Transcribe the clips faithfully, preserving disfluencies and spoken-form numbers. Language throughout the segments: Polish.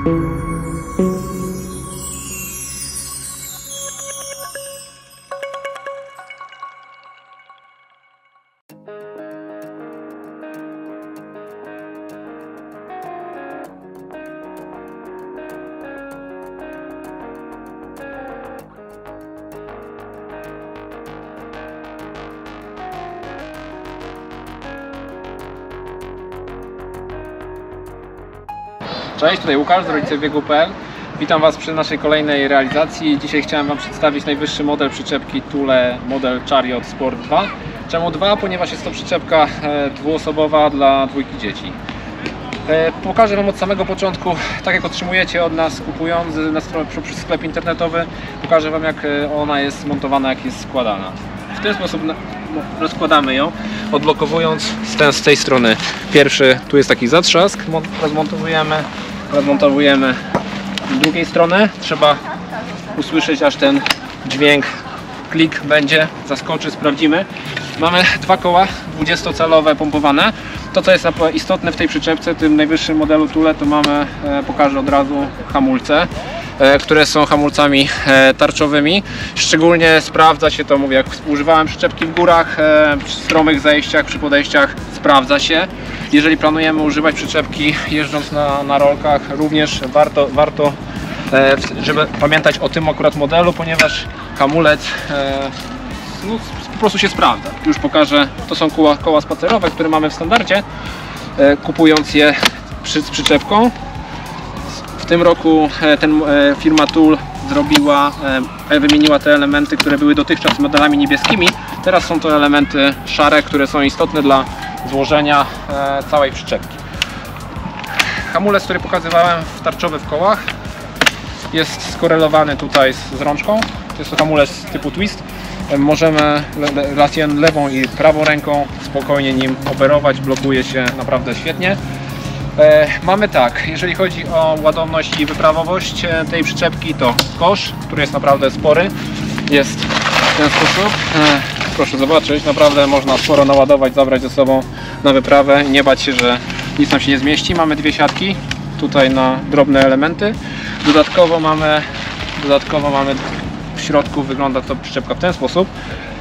Cześć, tutaj Łukasz z rodzice biegu kropka p l. Witam Was przy naszej kolejnej realizacji. Dzisiaj chciałem Wam przedstawić najwyższy model przyczepki Thule model Chariot Sport dwa. Czemu dwa? Ponieważ jest to przyczepka dwuosobowa dla dwójki dzieci. Pokażę Wam od samego początku, tak jak otrzymujecie od nas kupując na stronie, przez sklep internetowy. Pokażę Wam, jak ona jest montowana, jak jest składana. W ten sposób rozkładamy ją, odblokowując z, ten, z tej strony. Pierwszy, tu jest taki zatrzask, rozmontowujemy, rozmontowujemy z drugiej strony. Trzeba usłyszeć, aż ten dźwięk, klik będzie, zaskoczy, sprawdzimy. Mamy dwa koła dwudziestocalowe pompowane. To, co jest istotne w tej przyczepce, tym najwyższym modelu Thule, to mamy, pokażę od razu, hamulce, które są hamulcami tarczowymi. Szczególnie sprawdza się to, mówię, jak używałem przyczepki w górach, przy stromych zejściach, przy podejściach, sprawdza się. Jeżeli planujemy używać przyczepki jeżdżąc na, na rolkach, również warto, warto żeby pamiętać o tym akurat modelu, ponieważ hamulec no, po prostu się sprawdza. Już pokażę, to są koła, koła spacerowe, które mamy w standardzie, kupując je przy, z przyczepką. W tym roku ten firma Thule zrobiła, wymieniła te elementy, które były dotychczas modelami niebieskimi. Teraz są to elementy szare, które są istotne dla złożenia całej przyczepki. Hamulec, który pokazywałem, tarczowy w kołach, jest skorelowany tutaj z rączką. To jest to hamulec typu twist. Możemy lewą i prawą ręką spokojnie nim operować, blokuje się naprawdę świetnie. Mamy tak, jeżeli chodzi o ładowność i wyprawowość tej przyczepki, to kosz, który jest naprawdę spory, jest w ten sposób. Proszę zobaczyć, naprawdę można sporo naładować, zabrać ze sobą na wyprawę i nie bać się, że nic nam się nie zmieści. Mamy dwie siatki tutaj na drobne elementy. Dodatkowo mamy, dodatkowo mamy w środku, wygląda to przyczepka w ten sposób.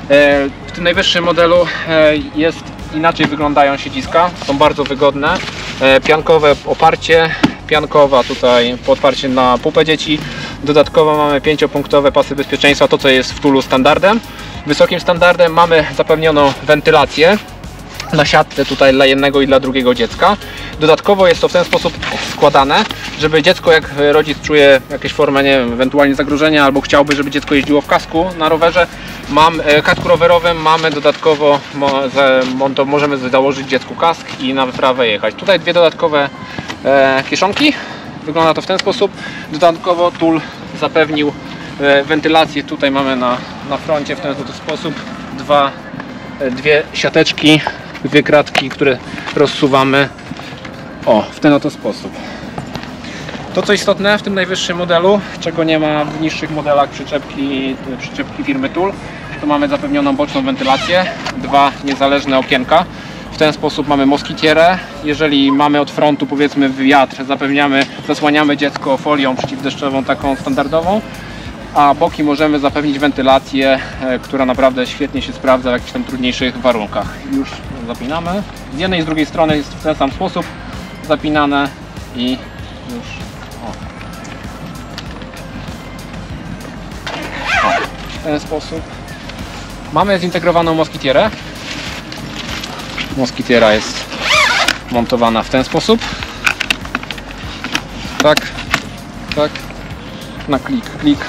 W tym najwyższym modelu jest inaczej wyglądają siedziska, są bardzo wygodne. Piankowe oparcie, piankowa tutaj podparcie na pupę dzieci. Dodatkowo mamy pięciopunktowe pasy bezpieczeństwa, to co jest w Thulu standardem. Wysokim standardem mamy zapewnioną wentylację na siatce tutaj dla jednego i dla drugiego dziecka. Dodatkowo jest to w ten sposób składane, żeby dziecko, jak rodzic czuje jakieś formę, nie wiem, ewentualnie zagrożenia, albo chciałby, żeby dziecko jeździło w kasku na rowerze, mam, kasku rowerowym mamy dodatkowo, możemy założyć dziecku kask i na wyprawę jechać. Tutaj dwie dodatkowe e, kieszonki, wygląda to w ten sposób. Dodatkowo Thule zapewnił e, wentylację, tutaj mamy na, na froncie w ten sposób dwa, e, dwie siateczki, dwie kratki, które rozsuwamy o, w ten oto sposób. To, co istotne w tym najwyższym modelu, czego nie ma w niższych modelach przyczepki, przyczepki firmy Thule, to mamy zapewnioną boczną wentylację, dwa niezależne okienka. W ten sposób mamy moskitierę. Jeżeli mamy od frontu, powiedzmy, wiatr, zapewniamy, zasłaniamy dziecko folią przeciwdeszczową, taką standardową, a boki możemy zapewnić wentylację, która naprawdę świetnie się sprawdza w jakichś tam trudniejszych warunkach. Już zapinamy. Z jednej i z drugiej strony jest w ten sam sposób zapinane i już o. O, w ten sposób. Mamy zintegrowaną moskitierę. Moskitiera jest montowana w ten sposób. Tak, tak, na klik, klik.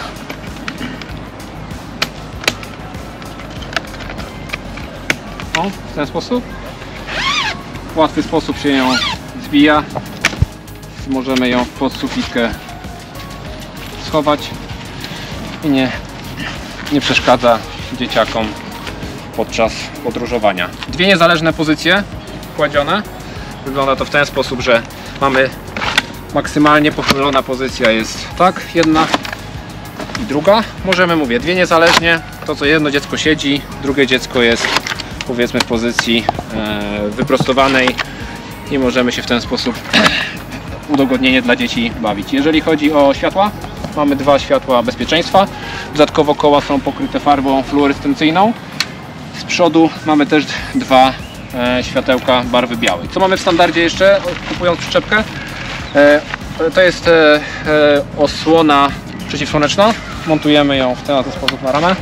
O, w ten sposób. W łatwy sposób się ją zbija. Możemy ją pod sufitkę schować i nie, nie przeszkadza dzieciakom podczas podróżowania. Dwie niezależne pozycje kładzione. Wygląda to w ten sposób, że mamy maksymalnie pochylona pozycja jest tak, jedna i druga. Możemy, mówię, dwie niezależnie. To, co jedno dziecko siedzi, drugie dziecko jest, powiedzmy, w pozycji e, wyprostowanej i możemy się w ten sposób udogodnienie dla dzieci bawić. Jeżeli chodzi o światła, mamy dwa światła bezpieczeństwa. Dodatkowo koła są pokryte farbą fluorescencyjną. Z przodu mamy też dwa e, światełka barwy białej. Co mamy w standardzie jeszcze, kupując przyczepkę? E, to jest e, e, osłona przeciwsłoneczna. Montujemy ją w ten oto sposób na ramę.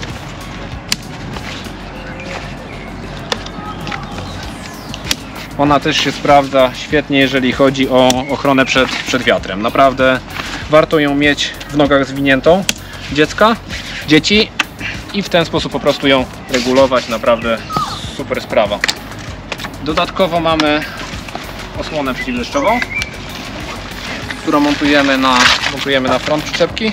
Ona też się sprawdza świetnie, jeżeli chodzi o ochronę przed, przed wiatrem. Naprawdę warto ją mieć w nogach zwiniętą dziecka, dzieci i w ten sposób po prostu ją regulować. Naprawdę super sprawa. Dodatkowo mamy osłonę przeciwdeszczową, którą montujemy na, montujemy na front przyczepki.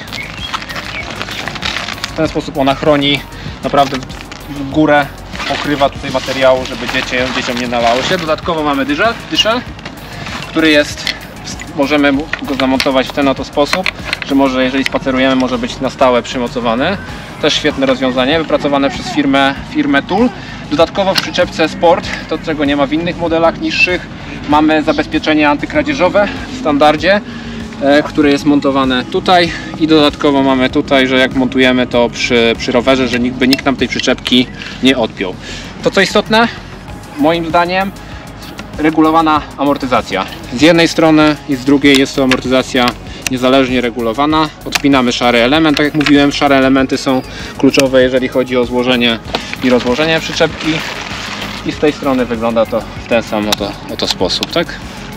W ten sposób ona chroni naprawdę w górę, pokrywa tutaj materiału, żeby dziecię, dzieciom nie nalało się. Dodatkowo mamy dyszel, dyszel, który jest, możemy go zamontować w ten oto sposób, że może, jeżeli spacerujemy, może być na stałe przymocowany. Też świetne rozwiązanie, wypracowane przez firmę, firmę Tool. Dodatkowo w przyczepce Sport, to czego nie ma w innych modelach niższych, mamy zabezpieczenie antykradzieżowe w standardzie, które jest montowane tutaj, i dodatkowo mamy tutaj, że jak montujemy to przy, przy rowerze, że nikt by nikt nam tej przyczepki nie odpiął. To co istotne, moim zdaniem, regulowana amortyzacja. Z jednej strony i z drugiej jest to amortyzacja niezależnie regulowana. Odpinamy szary element, tak jak mówiłem, szare elementy są kluczowe, jeżeli chodzi o złożenie i rozłożenie przyczepki, i z tej strony wygląda to w ten sam oto, oto sposób, tak?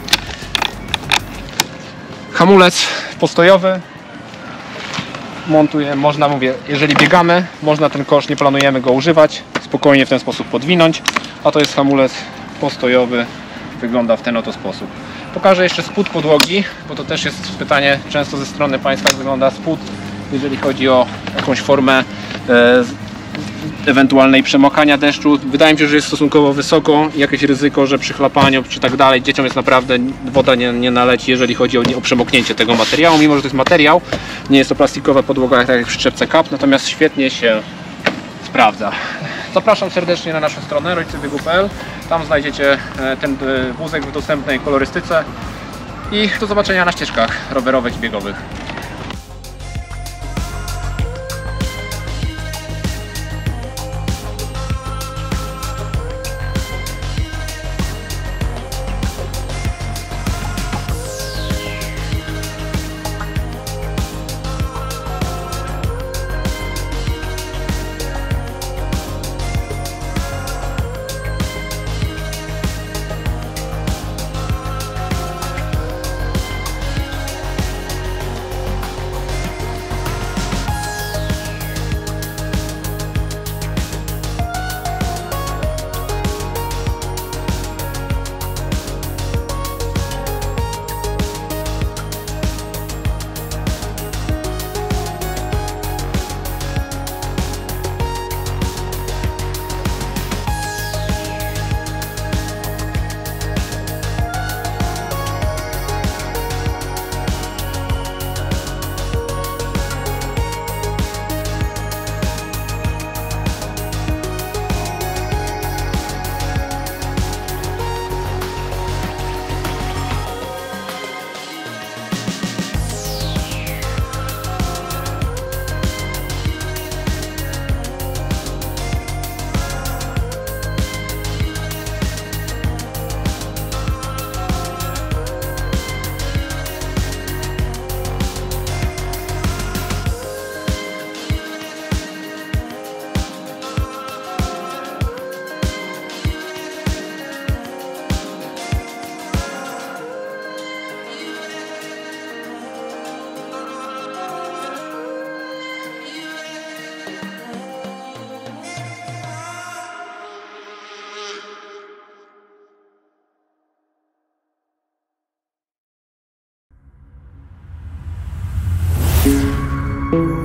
Hamulec postojowy montuje, można, mówię, jeżeli biegamy, można ten kosz, nie planujemy go używać, spokojnie w ten sposób podwinąć, a to jest hamulec postojowy, wygląda w ten oto sposób. Pokażę jeszcze spód podłogi, bo to też jest pytanie często ze strony Państwa, jak wygląda spód, jeżeli chodzi o jakąś formę e, ewentualnej przemokania deszczu. Wydaje mi się, że jest stosunkowo wysoko i jakieś ryzyko, że przy chlapaniu czy tak dalej dzieciom jest naprawdę, woda nie, nie naleci, jeżeli chodzi o, o przemoknięcie tego materiału, mimo że to jest materiał, nie jest to plastikowa podłoga tak jak w przyczepce Cup, natomiast świetnie się sprawdza. Zapraszam serdecznie na naszą stronę rodzice biegu kropka p l, tam znajdziecie ten wózek w dostępnej kolorystyce i do zobaczenia na ścieżkach rowerowych i biegowych. Thank you.